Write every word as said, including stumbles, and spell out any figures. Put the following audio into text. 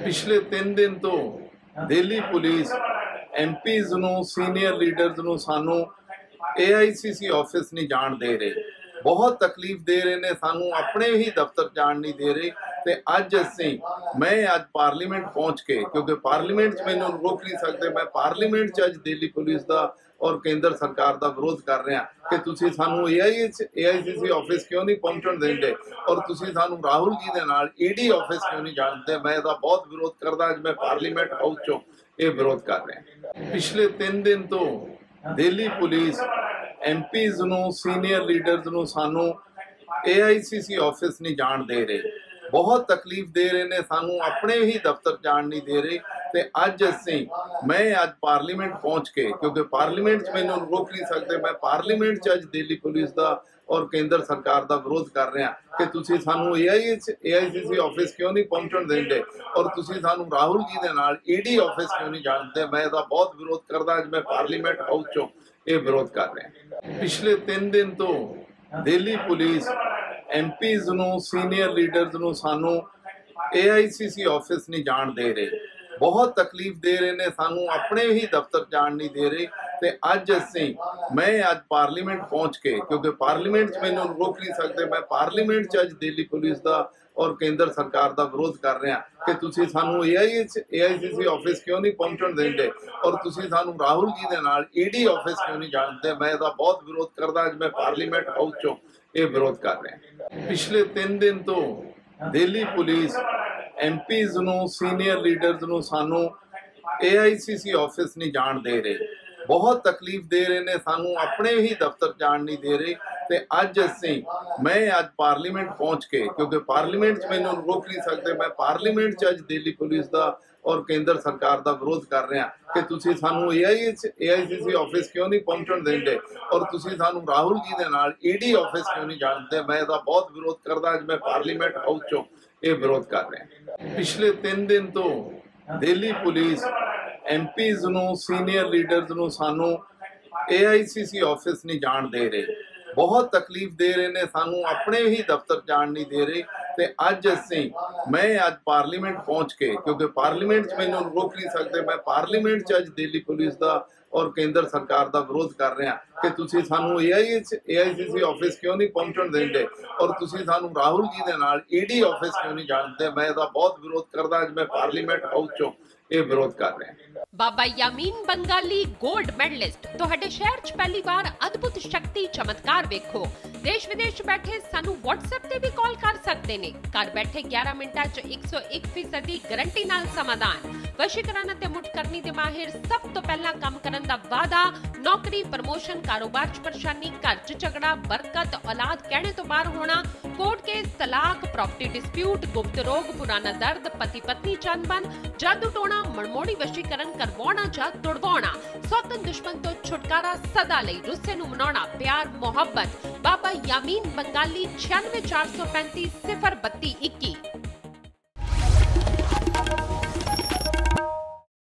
पिछले तीन दिन तो दिल्ली पुलिस एमपीज़ ਨੂੰ ਸੀਨੀਅਰ ਲੀਡਰਸ ਨੂੰ ਸਾਨੂੰ ਏਆਈਸੀਸੀ ਆਫਿਸ ਨਹੀਂ ਜਾਣ ਦੇ ਰਹੇ। ਬਹੁਤ ਤਕਲੀਫ ਦੇ ਰਹੇ ਨੇ ਸਾਨੂੰ, ਆਪਣੇ ਹੀ ਦਫ਼ਤਰ ਜਾਣ ਨਹੀਂ ਦੇ ਰਹੇ। ਤੇ ਅੱਜ ਅਸੀਂ ਮੈਂ ਅੱਜ ਪਾਰਲੀਮੈਂਟ ਪਹੁੰਚ ਕੇ, ਕਿਉਂਕਿ ਪਾਰਲੀਮੈਂਟ 'ਚ ਮੈਨੂੰ ਰੋਕ ਨਹੀਂ ਸਕਦੇ, ਮੈਂ ਪਾਰਲੀਮੈਂਟ 'ਚ ਅੱਜ ਦਿੱਲੀ ਪੁਲਿਸ ਦਾ ਔਰ ਕੇਂਦਰ ਸਰਕਾਰ ਦਾ ਵਿਰੋਧ ਕਰ ਰਿਹਾ ਕਿ ਤੁਸੀਂ ਸਾਨੂੰ ਏਆਈਸੀਸੀ ਆਫਿਸ ਕਿਉਂ ਨਹੀਂ ਪਹੁੰਚਣ ਦਿੰਦੇ ਔਰ ਤੁਸੀਂ ਸਾਨੂੰ ਰਾਹੁਲ ਜੀ ਦੇ ਨਾਲ ਈਡੀ ਆਫਿਸ ਕਿਉਂ ਨਹੀਂ ਜਾਣਦੇ। ਮੈਂ ਇਹਦਾ ਬਹੁਤ ਵਿਰੋਧ ਕਰਦਾ। ਅੱਜ ਮੈਂ ਪਾਰਲੀਮੈਂਟ ਹਾਊਸ 'ਚੋਂ ਇਹ ਵਿਰੋਧ ਕਰ ਰਿਹਾ। ਪਿਛਲੇ ਤਿੰਨ ਦਿਨ ਤੋਂ ਦਿੱਲੀ ਪੁਲਿਸ ਐਮਪੀਜ਼ ਨੂੰ ਸੀਨੀਅਰ ਲੀਡਰਸ ਨੂੰ ਸਾਨੂੰ ਏਆਈਸੀਸੀ ਆਫਿਸ ਨਹੀਂ ਜਾਣ ਦੇ ਰਹੇ। ਬਹੁਤ ਤਕਲੀਫ ਦੇ ਰਹੇ ਨੇ ਸਾਨੂੰ, ਆਪਣੇ ਹੀ ਦਫ਼ਤਰ ਜਾਣ ਨਹੀਂ ਦੇ ਰਹੇ। ਤੇ ਅੱਜ ਅਸੀਂ ਮੈਂ ਅੱਜ ਪਾਰਲੀਮੈਂਟ ਪਹੁੰਚ ਕੇ, ਕਿਉਂਕਿ ਪਾਰਲੀਮੈਂਟ 'ਚ ਮੈਨੂੰ ਰੋਕ ਨਹੀਂ ਸਕਦੇ, ਮੈਂ ਪਾਰਲੀਮੈਂਟ 'ਚ ਅੱਜ ਦਿੱਲੀ ਪੁਲਿਸ ਦਾ ਔਰ ਕੇਂਦਰ ਸਰਕਾਰ ਦਾ ਵਿਰੋਧ ਕਰ ਰਿਹਾ ਕਿ ਤੁਸੀਂ ਸਾਨੂੰ ਏਆਈਸੀਸੀ ਆਫਿਸ ਕਿਉਂ ਨਹੀਂ ਪਹੁੰਚਣ ਦਿੰਦੇ ਔਰ ਤੁਸੀਂ ਸਾਨੂੰ ਰਾਹੁਲ ਜੀ ਦੇ ਨਾਲ ਈਡੀ ਆਫਿਸ ਕਿਉਂ ਨਹੀਂ ਜਾਣਦੇ। ਮੈਂ ਇਹਦਾ ਬਹੁਤ ਵਿਰੋਧ ਕਰਦਾ। ਅੱਜ ਮੈਂ ਪਾਰਲੀਮੈਂਟ ਹਾਊਸ 'ਚੋਂ ਇਹ ਵਿਰੋਧ ਕਰ ਰਿਹਾ। ਪਿਛਲੇ ਤਿੰਨ ਦਿਨ ਤੋਂ ਦਿੱਲੀ ਪੁਲਿਸ ਐਮਪੀਜ਼ ਨੂੰ ਸੀਨੀਅਰ ਲੀਡਰਸ ਨੂੰ ਸਾਨੂੰ ਏਆਈਸੀਸੀ ਆਫਿਸ ਨਹੀਂ ਜਾਣ ਦੇ ਰਹੇ। ਬਹੁਤ ਤਕਲੀਫ ਦੇ ਰਹੇ ਨੇ ਸਾਨੂੰ, ਆਪਣੇ ਹੀ ਦਫ਼ਤਰ ਜਾਣ ਨਹੀਂ ਦੇ ਰਹੇ। ਤੇ ਅੱਜ ਅਸੀਂ ਮੈਂ ਅੱਜ ਪਾਰਲੀਮੈਂਟ ਪਹੁੰਚ ਕੇ, ਕਿਉਂਕਿ ਪਾਰਲੀਮੈਂਟ 'ਚ ਮੈਨੂੰ ਰੋਕ ਨਹੀਂ ਸਕਦੇ, ਮੈਂ ਪਾਰਲੀਮੈਂਟ 'ਚ ਅੱਜ ਦਿੱਲੀ ਪੁਲਿਸ ਦਾ ਔਰ ਕੇਂਦਰ ਸਰਕਾਰ ਦਾ ਵਿਰੋਧ ਕਰ ਰਿਹਾ ਕਿ ਤੁਸੀਂ ਸਾਨੂੰ ਏਆਈਸੀਸੀ ਆਫਿਸ ਕਿਉਂ ਨਹੀਂ ਪਹੁੰਚਣ ਦਿੰਦੇ ਔਰ ਤੁਸੀਂ ਸਾਨੂੰ ਰਾਹੁਲ ਜੀ ਦੇ ਨਾਲ ਈਡੀ ਆਫਿਸ ਕਿਉਂ ਨਹੀਂ ਜਾਣਦੇ। ਮੈਂ ਇਹਦਾ ਬਹੁਤ ਵਿਰੋਧ ਕਰਦਾ। ਅੱਜ ਮੈਂ ਪਾਰਲੀਮੈਂਟ ਹਾਊਸ 'ਚੋਂ ਇਹ ਵਿਰੋਧ ਕਰ ਰਿਹਾ। ਪਿਛਲੇ ਤਿੰਨ ਦਿਨ ਤੋਂ ਦਿੱਲੀ ਪੁਲਿਸ ਐਮਪੀਜ਼ ਨੂੰ ਸੀਨੀਅਰ ਲੀਡਰਸ ਨੂੰ ਸਾਨੂੰ ਏਆਈਸੀਸੀ ਆਫਿਸ ਨਹੀਂ ਜਾਣ ਦੇ ਰਹੇ। ਬਹੁਤ ਤਕਲੀਫ ਦੇ ਰਹੇ ਨੇ ਸਾਨੂੰ, ਆਪਣੇ ਹੀ ਦਫ਼ਤਰ ਜਾਣ ਨਹੀਂ ਦੇ ਰਹੇ। ਤੇ ਅੱਜ ਅਸੀਂ ਮੈਂ ਅੱਜ ਪਾਰਲੀਮੈਂਟ ਪਹੁੰਚ ਕੇ, ਕਿਉਂਕਿ ਪਾਰਲੀਮੈਂਟ 'ਚ ਮੈਨੂੰ ਰੋਕ ਨਹੀਂ ਸਕਦੇ, ਮੈਂ ਪਾਰਲੀਮੈਂਟ 'ਚ ਅੱਜ ਦਿੱਲੀ ਪੁਲਿਸ ਦਾ ਔਰ ਕੇਂਦਰ ਸਰਕਾਰ ਦਾ ਵਿਰੋਧ ਕਰ ਰਿਹਾ ਕਿ ਤੁਸੀਂ ਸਾਨੂੰ ਏਆਈਸੀਸੀ ਆਫਿਸ ਕਿਉਂ ਨਹੀਂ ਪਹੁੰਚਣ ਦਿੰਦੇ ਔਰ ਤੁਸੀਂ ਸਾਨੂੰ ਰਾਹੁਲ ਜੀ ਦੇ ਨਾਲ ਈਡੀ ਆਫਿਸ ਕਿਉਂ ਨਹੀਂ ਜਾਣਦੇ। ਮੈਂ ਇਹਦਾ ਬਹੁਤ ਵਿਰੋਧ ਕਰਦਾ। ਅੱਜ ਮੈਂ ਪਾਰਲੀਮੈਂਟ ਹਾਊਸ 'ਚੋਂ ਇਹ ਵਿਰੋਧ ਕਰ ਰਿਹਾ। ਪਿਛਲੇ ਤਿੰਨ ਦਿਨ ਤੋਂ ਦਿੱਲੀ ਪੁਲਿਸ ਐਮਪੀਜ਼ ਨੂੰ ਸੀਨੀਅਰ ਲੀਡਰਸ ਨੂੰ ਸਾਨੂੰ ਏਆਈਸੀਸੀ ਆਫਿਸ ਨਹੀਂ ਜਾਣ ਦੇ ਰਹੇ। ਬਹੁਤ ਤਕਲੀਫ ਦੇ ਰਹੇ ਨੇ ਸਾਨੂੰ, ਆਪਣੇ ਹੀ ਦਫ਼ਤਰ ਜਾਣ ਨਹੀਂ ਦੇ ਰਹੇ। ਤੇ ਅੱਜ ਅਸੀਂ ਮੈਂ ਅੱਜ ਪਾਰਲੀਮੈਂਟ ਪਹੁੰਚ ਕੇ, ਕਿਉਂਕਿ ਪਾਰਲੀਮੈਂਟ 'ਚ ਮੈਨੂੰ ਰੋਕ ਨਹੀਂ ਸਕਦੇ, ਮੈਂ ਪਾਰਲੀਮੈਂਟ 'ਚ ਅੱਜ ਦਿੱਲੀ ਪੁਲਿਸ ਦਾ ਔਰ ਕੇਂਦਰ ਸਰਕਾਰ ਦਾ ਵਿਰੋਧ ਕਰ ਰਿਹਾ ਕਿ ਤੁਸੀਂ ਸਾਨੂੰ ਏਆਈਸੀਸੀ ਆਫਿਸ ਕਿਉਂ ਨਹੀਂ ਪਹੁੰਚਣ ਦਿੰਦੇ ਔਰ ਤੁਸੀਂ ਸਾਨੂੰ ਰਾਹੁਲ ਜੀ ਦੇ ਨਾਲ ਈਡੀ ਆਫਿਸ ਕਿਉਂ ਨਹੀਂ ਜਾਣਦੇ। ਮੈਂ ਇਹਦਾ ਬਹੁਤ ਵਿਰੋਧ ਕਰਦਾ। ਅੱਜ ਮੈਂ ਪਾਰਲੀਮੈਂਟ ਹਾਊਸ 'ਚੋਂ ਇਹ ਵਿਰੋਧ ਕਰ ਰਿਹਾ। ਬਾਬਾ ਯਾਮੀਨ ਬੰਗਾਲੀ ਗੋਲਡ ਮੈਡਲਿਸਟ ਤੁਹਾਡੇ ਸ਼ਹਿਰ 'ਚ ਪਹਿਲੀ ਵਾਰ ਅਦਭੁਤ ਸ਼ਕਤੀ ਚਮਤਕਾਰ ਵੇਖੋ। ਦੇਸ਼ ਵਿਦੇਸ਼ ਬੈਠੇ ਸਾਨੂੰ WhatsApp ਤੇ ਵੀ ਕਾਲ ਕਰ ਸਕਦੇ ਨੇ। ਘਰ ਬੈਠੇ ਗਿਆਰਾਂ ਮਿੰਟਾਂ 'ਚ ਇੱਕ ਸੌ ਇੱਕ ਫੀਸਦ ਦੀ ਗਾਰੰਟੀ ਨਾਲ ਸਮਾਧਾਨ। ਵਸ਼ੀਕਰਨ ਅਤੇ ਮੁਠਕਰਨੀ ਦੇ ਮਾਹਿਰ ਸਭ ਤੋਂ ਪਹਿਲਾਂ ਕੰਮ ਕਰਨ ਦਾ ਵਾਅਦਾ। ਨੌਕਰੀ, ਪ੍ਰਮੋਸ਼ਨ, ਕਾਰੋਬਾਰ 'ਚ ਪਰੇਸ਼ਾਨੀ, ਘਰ 'ਚ ਝਗੜਾ, ਬਰਕਤ, ਔਲਾਦ ਕਹਿਣੇ ਤੋਂ ਬਾਹਰ ਹੋਣਾ, ਕੋਰਟ ਕੇਸ, ਤਲਾਕ, ਪ੍ਰਾਪਰਟੀ ਡਿਸਪਿਊਟ, ਗੁਪਤ ਰੋਗ, ਪੁਰਾਣਾ ਦਰਦ, ਪਤੀ ਪਤਨੀ ਚੰਬਨ, ਜਾਦੂ ਟੋਣਾ, ਮਨਮੋੜੀ ਵਸ਼ੀਕਰਨ ਕਰਵਾਉਣਾ ਜਾਂ ਤੁੜਵਾਉਣਾ, ਸੌਤਨ ਦੁਸ਼ਮਣ ਤੋਂ ਛੁਟਕਾਰਾ, ਸਦਾ ਲਈ ਰੁੱਸੇ ਨੂੰ ਮਨਾਉਣਾ, ਪਿਆਰ ਮੁਹੱਬਤ। ਬਾਬਾ ਯਾਮੀਨ ਬੰਗਾਲੀ ਛਿਆਨਵੇਂ ਚਾਰ ਸੌ ਪੈਂਤੀ ਸਿਫਰ ਬੱਤੀ ਇੱਕੀ।